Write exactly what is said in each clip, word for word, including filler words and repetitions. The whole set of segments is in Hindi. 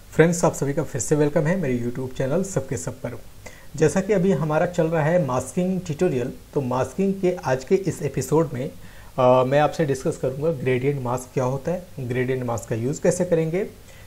फ्रेंड्स, आप सभी का फिर से वेलकम है मेरे यूट्यूब चैनल सबके सब पर। जैसा कि अभी हमारा चल रहा है मास्किंग ट्यूटोरियल, तो मास्किंग के आज के इस एपिसोड में आ, मैं आपसे डिस्कस करूंगा ग्रेडियंट मास्क क्या होता है, ग्रेडियंट मास्क का यूज़ कैसे करेंगे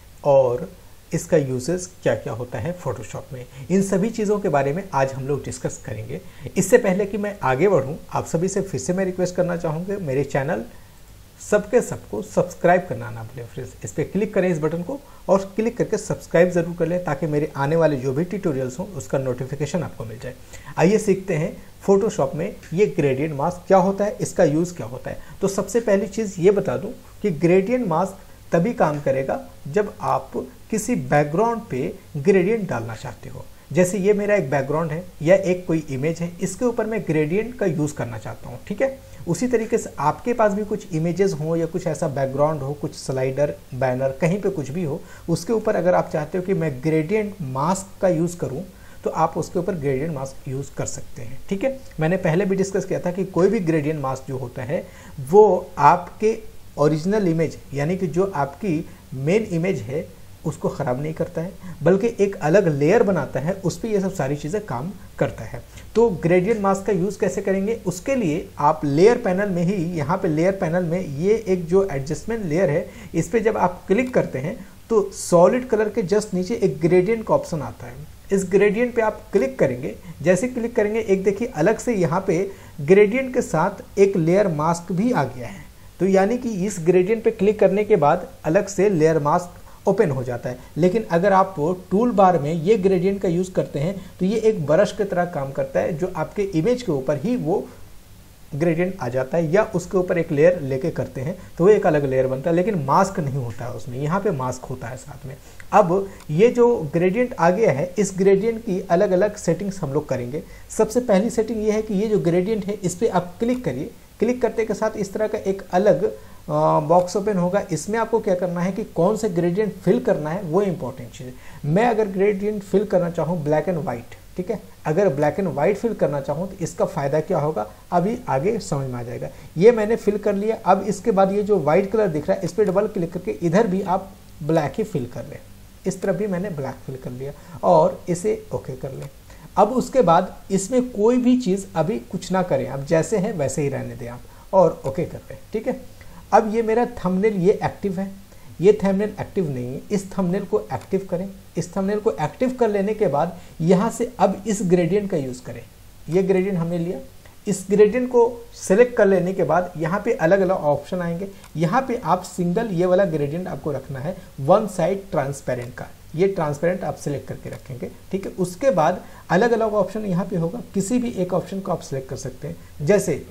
और इसका यूजेस क्या क्या होता है फोटोशॉप में। इन सभी चीज़ों के बारे में आज हम लोग डिस्कस करेंगे। इससे पहले कि मैं आगे बढ़ूं, आप सभी से फिर से मैं रिक्वेस्ट करना चाहूँगा, मेरे चैनल सबके सबको सब्सक्राइब करना ना भूलें। फ्रेंड्स, इस पर क्लिक करें इस बटन को और क्लिक करके सब्सक्राइब जरूर कर लें ताकि मेरे आने वाले जो भी ट्यूटोरियल्स हों उसका नोटिफिकेशन आपको मिल जाए। आइए सीखते हैं फोटोशॉप में ये ग्रेडियंट मास्क क्या होता है, इसका यूज़ क्या होता है। तो सबसे पहली चीज़ ये बता दूं कि ग्रेडियंट मास्क तभी काम करेगा जब आप किसी बैकग्राउंड पे ग्रेडियंट डालना चाहते हो। जैसे ये मेरा एक बैकग्राउंड है या एक कोई इमेज है, इसके ऊपर मैं ग्रेडियंट का यूज़ करना चाहता हूँ, ठीक है। उसी तरीके से आपके पास भी कुछ इमेजेस हो या कुछ ऐसा बैकग्राउंड हो, कुछ स्लाइडर, बैनर, कहीं पे कुछ भी हो, उसके ऊपर अगर आप चाहते हो कि मैं ग्रेडियंट मास्क का यूज़ करूँ तो आप उसके ऊपर ग्रेडियंट मास्क यूज़ कर सकते हैं, ठीक है। मैंने पहले भी डिस्कस किया था कि कोई भी ग्रेडियंट मास्क जो होता है वो आपके ओरिजिनल इमेज यानी कि जो आपकी मेन इमेज है उसको ख़राब नहीं करता है, बल्कि एक अलग लेयर बनाता है, उस पर ये सब सारी चीज़ें काम करता है। तो ग्रेडियंट मास्क का यूज़ कैसे करेंगे, उसके लिए आप लेयर पैनल में ही, यहाँ पे लेयर पैनल में ये एक जो एडजस्टमेंट लेयर है, इस पर जब आप क्लिक करते हैं तो सॉलिड कलर के जस्ट नीचे एक ग्रेडियंट का ऑप्शन आता है। इस ग्रेडियंट पे आप क्लिक करेंगे, जैसे क्लिक करेंगे एक देखिए अलग से यहाँ पे ग्रेडियंट के साथ एक लेयर मास्क भी आ गया है। तो यानी कि इस ग्रेडियंट पे क्लिक करने के बाद अलग से लेयर मास्क ओपन हो जाता है। लेकिन अगर आप टूल बार में ये ग्रेडियंट का यूज़ करते हैं तो ये एक ब्रश की तरह काम करता है, जो आपके इमेज के ऊपर ही वो ग्रेडियंट आ जाता है या उसके ऊपर एक लेयर लेके करते हैं तो वो एक अलग लेयर बनता है, लेकिन मास्क नहीं होता है उसमें। यहाँ पे मास्क होता है साथ में। अब ये जो ग्रेडियंट आ गया है, इस ग्रेडियंट की अलग अलग सेटिंग्स हम लोग करेंगे। सबसे पहली सेटिंग ये है कि ये जो ग्रेडियंट है इस पर आप क्लिक करिए। क्लिक करते के साथ इस तरह का एक अलग बॉक्स ओपन होगा। इसमें आपको क्या करना है कि कौन से ग्रेडियंट फिल करना है वो इंपॉर्टेंट चीज़ है। मैं अगर ग्रेडियंट फिल करना चाहूँ ब्लैक एंड वाइट, ठीक है, अगर ब्लैक एंड वाइट फिल करना चाहूँ तो इसका फ़ायदा क्या होगा अभी आगे समझ में आ जाएगा। ये मैंने फिल कर लिया। अब इसके बाद ये जो वाइट कलर दिख रहा है इस पर डबल क्लिक करके इधर भी आप ब्लैक ही फिल कर लें। इस तरफ भी मैंने ब्लैक फिल कर लिया और इसे ओके कर लें। अब उसके बाद इसमें कोई भी चीज़ अभी कुछ ना करें, अब जैसे है वैसे ही रहने दें आप और ओके कर लें, ठीक है। अब ये मेरा थंबनेल ये एक्टिव है, ये थंबनेल एक्टिव नहीं है। इस थंबनेल को एक्टिव करें। इस थंबनेल को एक्टिव कर लेने के बाद यहाँ से अब इस ग्रेडियंट का यूज़ करें। ये ग्रेडियंट हमने लिया। इस ग्रेडियंट को सेलेक्ट कर लेने के बाद यहाँ पे अलग अलग ऑप्शन आएंगे। यहाँ पे आप सिंगल ये वाला ग्रेडियंट आपको रखना है, वन साइड ट्रांसपेरेंट का। ये ट्रांसपेरेंट आप सिलेक्ट करके रखेंगे, ठीक है। उसके बाद अलग अलग ऑप्शन यहाँ पे होगा, किसी भी एक ऑप्शन को आप सिलेक्ट कर सकते हैं। जैसे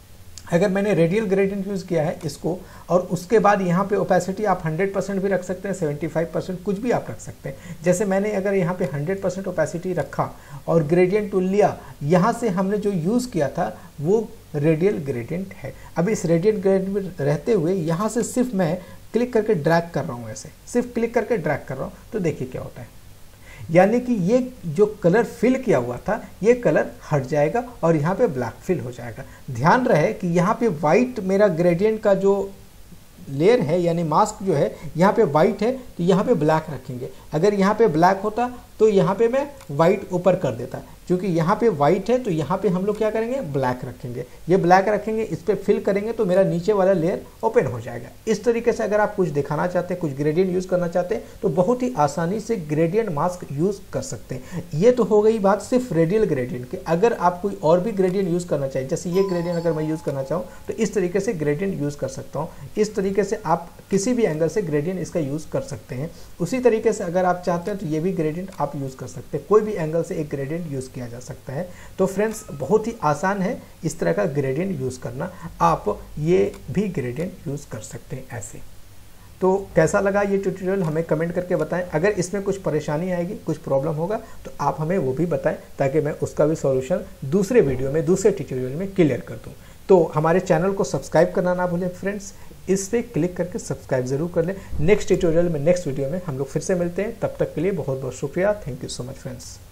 अगर मैंने रेडियल ग्रेडियंट यूज़ किया है इसको, और उसके बाद यहाँ पे ओपेसिटी आप हंड्रेड परसेंट भी रख सकते हैं, सेवेंटी फाइव परसेंट कुछ भी आप रख सकते हैं। जैसे मैंने अगर यहाँ पे हंड्रेड परसेंट ओपेसिटी रखा और ग्रेडियंट टूल लिया, यहाँ से हमने जो यूज़ किया था वो रेडियल ग्रेडियंट है। अब इस रेडियल ग्रेडियंट में रहते हुए यहाँ से सिर्फ मैं क्लिक करके ड्रैग कर रहा हूँ, ऐसे सिर्फ क्लिक करके ड्रैग कर रहा हूँ, तो देखिए क्या होता है। यानी कि ये जो कलर फिल किया हुआ था ये कलर हट जाएगा और यहाँ पे ब्लैक फिल हो जाएगा। ध्यान रहे कि यहाँ पे वाइट मेरा ग्रेडियंट का जो लेयर है यानी मास्क जो है यहाँ पे वाइट है तो यहाँ पे ब्लैक रखेंगे। अगर यहाँ पे ब्लैक होता तो यहाँ पे मैं वाइट ऊपर कर देता, क्योंकि यहाँ पे वाइट है तो यहाँ पे हम लोग क्या करेंगे ब्लैक रखेंगे। ये ब्लैक रखेंगे, इस पर फिल करेंगे तो मेरा नीचे वाला लेयर ओपन हो जाएगा। इस तरीके से अगर आप कुछ दिखाना चाहते हैं, कुछ ग्रेडियंट यूज़ करना चाहते हैं तो बहुत ही आसानी से ग्रेडियंट मास्क यूज़ कर सकते हैं। ये तो हो गई बात सिर्फ रेडियल ग्रेडियंट की। अगर आप कोई और भी ग्रेडियंट यूज़ करना चाहिए, जैसे ये ग्रेडियंट अगर मैं यूज़ करना चाहूँ तो इस तरीके से ग्रेडियंट यूज़ कर सकता हूँ। इस तरीके से आप किसी भी एंगल से ग्रेडियंट इसका यूज़ कर सकते हैं। उसी तरीके से अगर आप चाहते हैं तो ये भी ग्रेडियंट आप यूज़ कर सकते हैं। कोई भी एंगल से एक ग्रेडियंट यूज़ किया जा सकता है। तो फ्रेंड्स, बहुत ही आसान है इस तरह का ग्रेडियंट यूज़ करना। आप ये भी ग्रेडियंट यूज़ कर सकते हैं ऐसे। तो कैसा लगा ये ट्यूटोरियल हमें कमेंट करके बताएं। अगर इसमें कुछ परेशानी आएगी, कुछ प्रॉब्लम होगा तो आप हमें वो भी बताएं ताकि मैं उसका भी सॉल्यूशन दूसरे वीडियो में, दूसरे ट्यूटोरियल में क्लियर कर दूं। तो हमारे चैनल को सब्सक्राइब करना ना भूलें फ्रेंड्स। इस पर क्लिक करके सब्सक्राइब जरूर कर लें। नेक्स्ट ट्यूटोरियल में, नेक्स्ट वीडियो में हम लोग फिर से मिलते हैं। तब तक के लिए बहुत बहुत शुक्रिया। Thank you so much friends.